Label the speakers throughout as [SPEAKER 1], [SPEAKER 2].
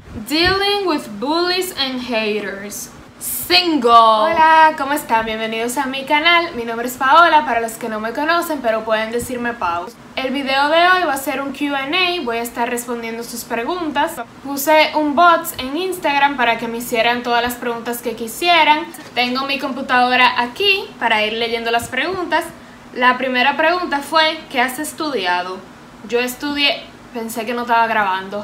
[SPEAKER 1] Dealing with bullies and haters. Single. Hola, ¿cómo están? Bienvenidos a mi canal. Mi nombre es Paola, para los que no me conocen, pero pueden decirme Pau. El video de hoy va a ser un Q&A, voy a estar respondiendo sus preguntas. Puse un bot en Instagram para que me hicieran todas las preguntas que quisieran. Tengo mi computadora aquí para ir leyendo las preguntas. La primera pregunta fue, ¿qué has estudiado? Yo estudié... Pensé que no estaba grabando.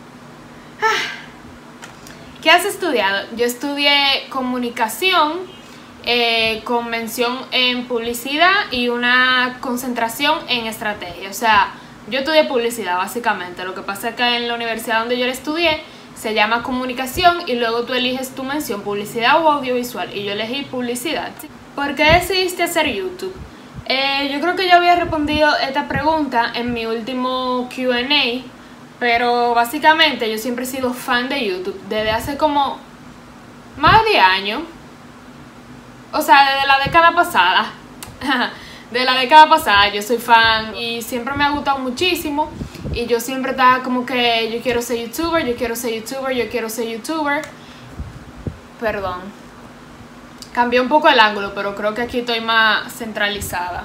[SPEAKER 1] ¿Qué has estudiado? Yo estudié comunicación, con mención en publicidad y una concentración en estrategia. O sea, yo estudié publicidad básicamente. Lo que pasa es que en la universidad donde yo la estudié se llama comunicación y luego tú eliges tu mención, publicidad o audiovisual. Y yo elegí publicidad. ¿Por qué decidiste hacer YouTube? Yo creo que yo había respondido esta pregunta en mi último Q&A. Pero básicamente yo siempre he sido fan de YouTube desde hace como más de 10 años. O sea, desde la década pasada. De la década pasada yo soy fan y siempre me ha gustado muchísimo. Y yo siempre estaba como que yo quiero ser youtuber, yo quiero ser youtuber, yo quiero ser youtuber. Perdón. Cambié un poco el ángulo, pero creo que aquí estoy más centralizada.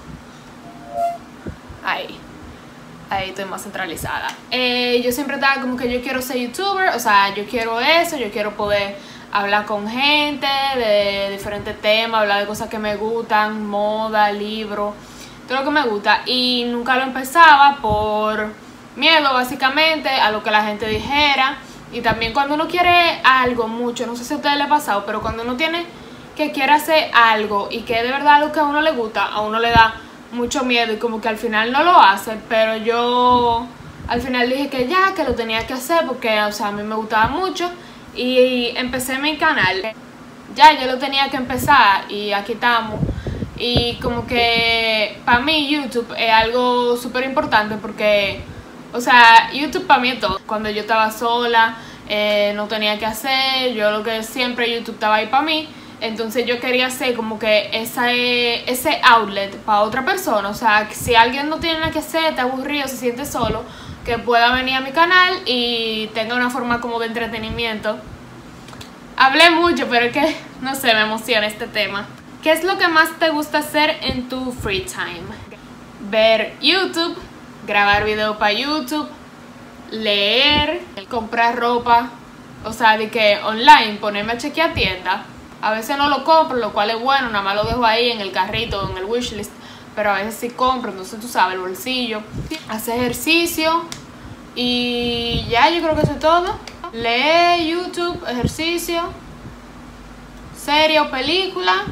[SPEAKER 1] Ahí estoy más centralizada. Yo siempre estaba como que yo quiero ser youtuber, o sea, yo quiero eso, yo quiero poder hablar con gente de diferentes temas, hablar de cosas que me gustan, moda, libros, todo lo que me gusta. Y nunca lo empezaba por miedo básicamente a lo que la gente dijera. Y también cuando uno quiere algo mucho, no sé si a ustedes les ha pasado, pero cuando uno quiere hacer algo y que de verdad lo que a uno le gusta, a uno le da mucho miedo y como que al final no lo hace, pero yo al final dije que ya, que lo tenía que hacer porque, o sea, a mí me gustaba mucho y empecé mi canal. Ya, yo lo tenía que empezar y aquí estamos. Y como que para mí YouTube es algo súper importante porque, o sea, YouTube para mí es todo. Cuando yo estaba sola, no tenía que hacer, yo lo que siempre YouTube estaba ahí para mí. Entonces yo quería hacer como que ese outlet para otra persona. O sea, que si alguien no tiene nada que hacer, está aburrido, se siente solo, que pueda venir a mi canal y tenga una forma como de entretenimiento. Hablé mucho, pero es que, no sé, me emociona este tema. ¿Qué es lo que más te gusta hacer en tu free time? Ver YouTube, grabar videos para YouTube, leer, comprar ropa. O sea, de que online, ponerme a chequear tiendas. A veces no lo compro, lo cual es bueno, nada más lo dejo ahí en el carrito, en el wishlist. Pero a veces sí compro, entonces tú sabes, el bolsillo. Hacer ejercicio y ya, yo creo que eso es todo. Leer, YouTube, ejercicio, serie o película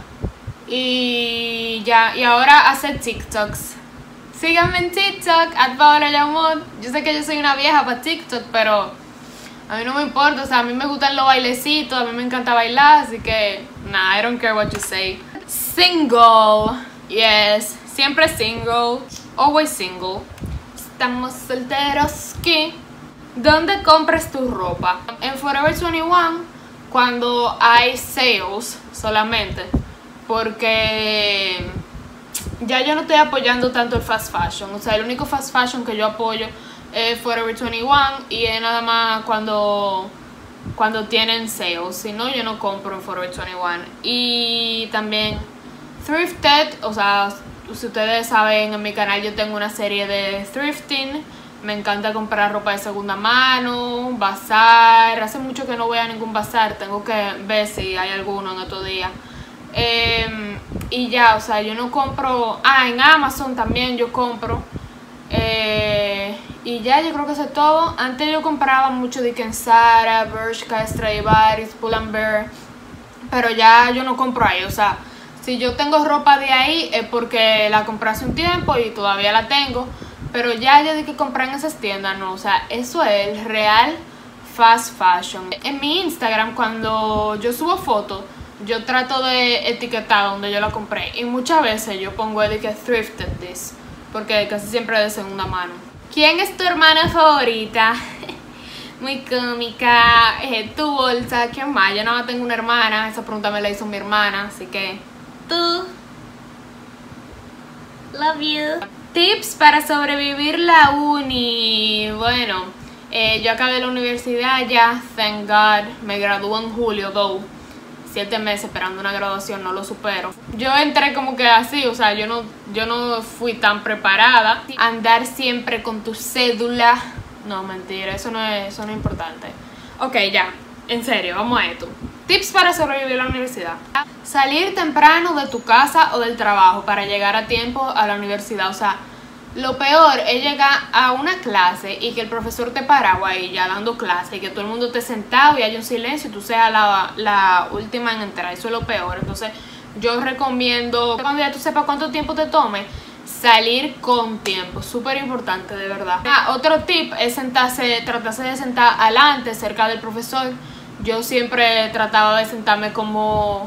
[SPEAKER 1] y ya. Y ahora hacer TikToks. Síganme en TikTok, @PaolaYamot. Yo sé que yo soy una vieja para TikTok, pero a mí no me importa, o sea, a mí me gustan los bailecitos, a mí me encanta bailar, así que, nah, I don't care what you say. Single, yes, siempre single, always single. Estamos solteros, ¿qué? ¿Dónde compras tu ropa? En Forever 21, cuando hay sales solamente, porque ya yo no estoy apoyando tanto el fast fashion, o sea, el único fast fashion que yo apoyo Forever 21 y es nada más cuando tienen sales. Si no, yo no compro en Forever 21. Y también thrifted, o sea, si ustedes saben, en mi canal yo tengo una serie de thrifting. Me encanta comprar ropa de segunda mano, bazar. Hace mucho que no voy a ningún bazar, tengo que ver si hay alguno en estos días. Y ya, o sea, yo no compro. En Amazon también yo compro. Y ya, yo creo que eso es todo. Antes yo compraba mucho de en Zara, Bershka, Stradivarius, Pull&Bear, pero ya yo no compro ahí. O sea, si yo tengo ropa de ahí es porque la compré hace un tiempo y todavía la tengo, pero ya yo de que comprar en esas tiendas no. O sea, eso es el real fast fashion. En mi Instagram, cuando yo subo fotos, yo trato de etiquetar donde yo la compré y muchas veces yo pongo de que thrifted this, porque casi siempre es de segunda mano. ¿Quién es tu hermana favorita? Muy cómica. Tu bolsa. ¿Quién más? Yo no tengo una hermana. Esa pregunta me la hizo mi hermana. Así que tú. Love you. Tips para sobrevivir la uni. Bueno, Yo acabé la universidad ya, thank God, me gradué en julio, 7 meses esperando una graduación, no lo supero. Yo entré como que así, o sea, yo no fui tan preparada. Andar siempre con tu cédula, no, mentira, eso no es importante. Ok, ya, en serio, vamos a esto. Tips para sobrevivir a la universidad. Salir temprano de tu casa o del trabajo para llegar a tiempo a la universidad, o sea, lo peor es llegar a una clase y que el profesor te paraba ahí ya dando clase y que todo el mundo esté sentado y haya un silencio y tú seas la última en entrar. Eso es lo peor. Entonces yo recomiendo, cuando ya tú sepas cuánto tiempo te tome, salir con tiempo. Súper importante, de verdad. Otro tip es tratarse de sentar adelante, cerca del profesor. Yo siempre trataba de sentarme como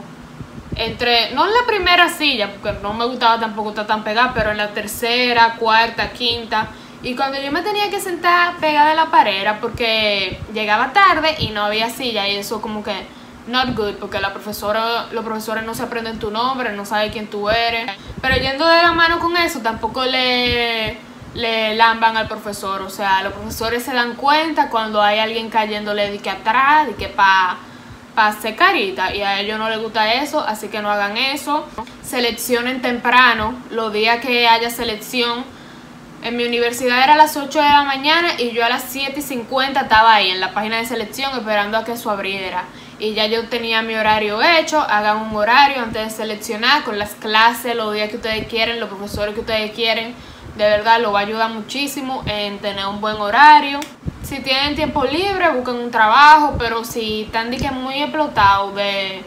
[SPEAKER 1] no en la primera silla, porque no me gustaba tampoco estar tan pegada, pero en la tercera, cuarta, quinta. Y cuando yo me tenía que sentar pegada de la pared era porque llegaba tarde y no había silla, y eso como que not good, porque los profesores no se aprenden tu nombre, no saben quién tú eres. Pero yendo de la mano con eso, tampoco le lamban al profesor. O sea, los profesores se dan cuenta cuando hay alguien cayéndole de que atrás, de que para hacer carita, y a ellos no les gusta eso, así que no hagan eso. Seleccionen temprano, los días que haya selección. En mi universidad era a las 8 de la mañana y yo a las 7:50 estaba ahí en la página de selección esperando a que eso abriera. Y ya yo tenía mi horario hecho. Hagan un horario antes de seleccionar, con las clases, los días que ustedes quieren, los profesores que ustedes quieren. De verdad, lo va a ayudar muchísimo en tener un buen horario. Si tienen tiempo libre, busquen un trabajo, pero si están muy explotados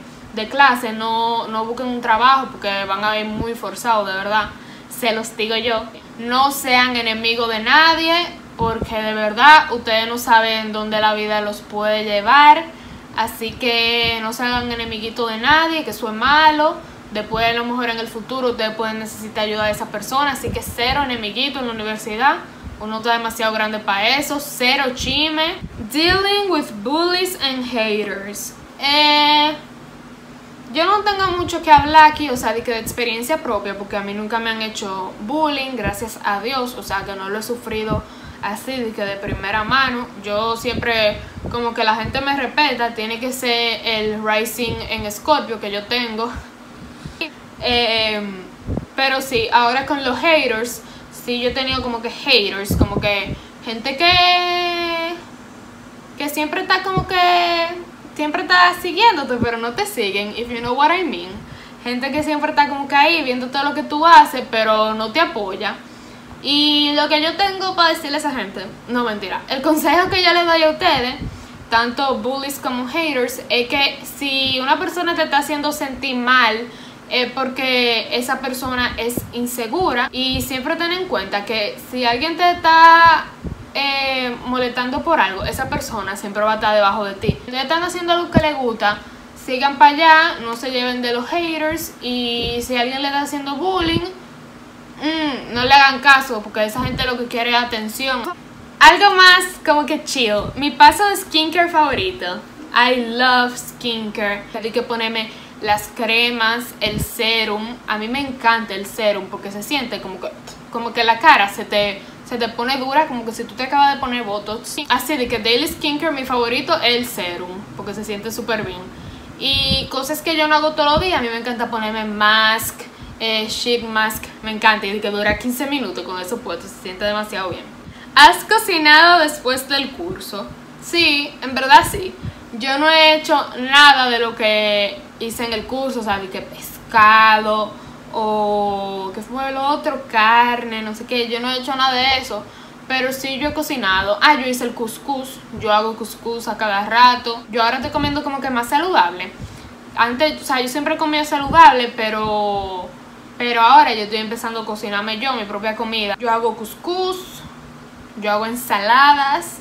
[SPEAKER 1] de clase, no busquen un trabajo porque van a ir muy forzados, de verdad. Se los digo yo. No sean enemigos de nadie, porque de verdad ustedes no saben dónde la vida los puede llevar. Así que no se hagan enemiguitos de nadie, que eso es malo. Después, a lo mejor en el futuro, ustedes pueden necesitar ayuda de esa persona. Así que cero enemiguitos en la universidad. Uno está demasiado grande para eso. Cero chisme. Dealing with bullies and haters. Yo no tengo mucho que hablar aquí, o sea, de experiencia propia, porque a mí nunca me han hecho bullying, gracias a Dios. O sea, que no lo he sufrido así, de primera mano. Yo siempre, como que la gente me respeta. Tiene que ser el rising en Scorpio que yo tengo. Pero sí, ahora con los haters, sí, yo he tenido como que haters, como que gente que siempre está siempre está siguiéndote, pero no te siguen, if you know what I mean. Gente que siempre está como que ahí viendo todo lo que tú haces, pero no te apoya. Y lo que yo tengo para decirle a esa gente, no, mentira, el consejo que yo les doy a ustedes, tanto bullies como haters, es que si una persona te está haciendo sentir mal, porque esa persona es insegura. Y siempre ten en cuenta que si alguien te está molestando por algo, esa persona siempre va a estar debajo de ti. Si ustedes están haciendo algo que les gusta, sigan para allá, no se lleven de los haters. Y si alguien le está haciendo bullying, no le hagan caso, porque esa gente lo que quiere es atención. Algo más como que chill, mi paso de skincare favorito. I love skincare. Hay que ponerme las cremas, el serum. A mí me encanta el serum porque se siente como que la cara se te pone dura, como que si tú te acabas de poner botox. Así de que daily skincare, mi favorito es el serum, porque se siente súper bien. Y cosas que yo no hago todos los días, a mí me encanta ponerme mask, sheet mask, me encanta, y que dura 15 minutos con eso puesto, se siente demasiado bien. ¿Has cocinado después del curso? Sí, en verdad sí. Yo no he hecho nada de lo que hice en el curso, o sea, de que pescado o ¿qué fue lo otro? Carne, no sé qué. Yo no he hecho nada de eso, pero sí yo he cocinado. Yo hice el couscous. Yo hago couscous a cada rato. Yo ahora estoy comiendo como que más saludable. Antes, o sea, yo siempre comía saludable, pero ahora yo estoy empezando a cocinarme yo mi propia comida. Yo hago couscous, yo hago ensaladas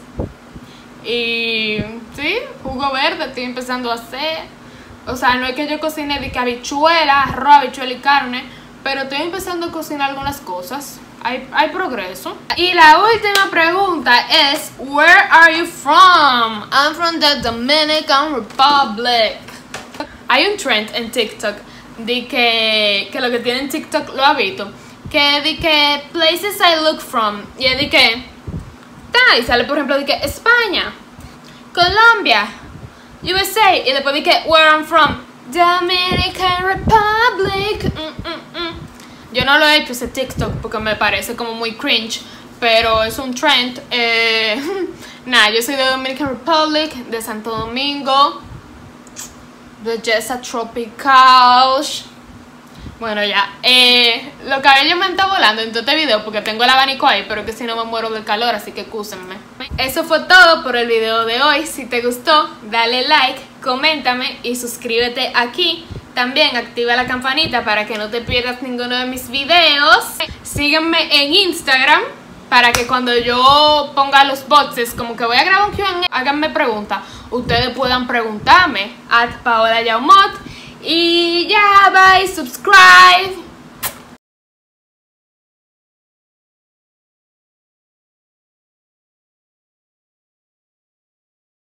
[SPEAKER 1] y sí, jugo verde estoy empezando a hacer. O sea, no es que yo cocine de que habichuelas, arroz, habichuela y carne, pero estoy empezando a cocinar algunas cosas. Hay progreso. Y la última pregunta es, where are you from? I'm from the Dominican Republic. Hay un trend en TikTok de que lo que tiene en TikTok lo ha visto, que de que places I look from, y es de que está, y sale por ejemplo de que España, Colombia, USA, y después de que where I'm from, Dominican Republic. Yo no lo he hecho ese TikTok porque me parece como muy cringe, pero es un trend. Nada, yo soy de Dominican Republic, de Santo Domingo, belleza tropical. Bueno, ya, los cabellos me están volando en todo este video porque tengo el abanico ahí, pero que si no me muero del calor, así que excúsenme. Eso fue todo por el video de hoy. Si te gustó, dale like, coméntame y suscríbete aquí. También activa la campanita para que no te pierdas ninguno de mis videos. Sígueme en Instagram para que cuando yo ponga los boxes, como que voy a grabar un Q&A, háganme preguntas, ustedes puedan preguntarme. @PaolaYaumot. Y ya, bye, subscribe.